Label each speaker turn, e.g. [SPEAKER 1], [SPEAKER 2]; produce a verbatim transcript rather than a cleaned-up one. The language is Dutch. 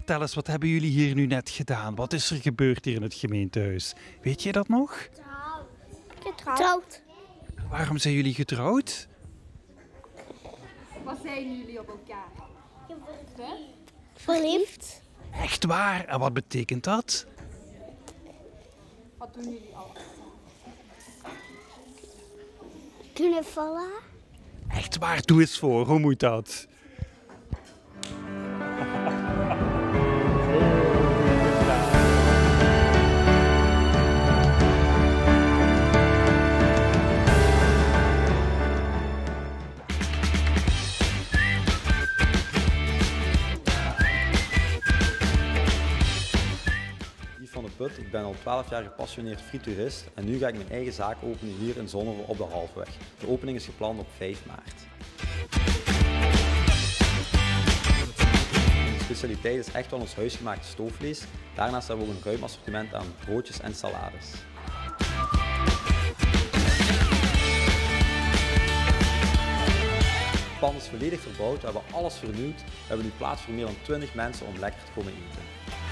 [SPEAKER 1] vertel eens, wat hebben jullie hier nu net gedaan? Wat is er gebeurd hier in het gemeentehuis? Weet je dat nog?
[SPEAKER 2] Getrouwd.
[SPEAKER 1] Waarom zijn jullie getrouwd?
[SPEAKER 3] Wat zijn jullie op elkaar?
[SPEAKER 2] Verliefd.
[SPEAKER 1] Echt waar? En wat betekent dat?
[SPEAKER 3] Wat doen jullie al?
[SPEAKER 2] Knuffelen.
[SPEAKER 1] Echt waar? Doe eens voor. Hoe moet dat?
[SPEAKER 4] Van de Put. Ik ben al twaalf jaar gepassioneerd frituurist en nu ga ik mijn eigen zaak openen hier in Zonhoven op de Halfweg. De opening is gepland op vijf maart. De specialiteit is echt wel ons huisgemaakte stoofvlees. Daarnaast hebben we ook een ruim assortiment aan broodjes en salades. Het pand is volledig verbouwd, we hebben alles vernieuwd. We hebben nu plaats voor meer dan twintig mensen om lekker te komen eten.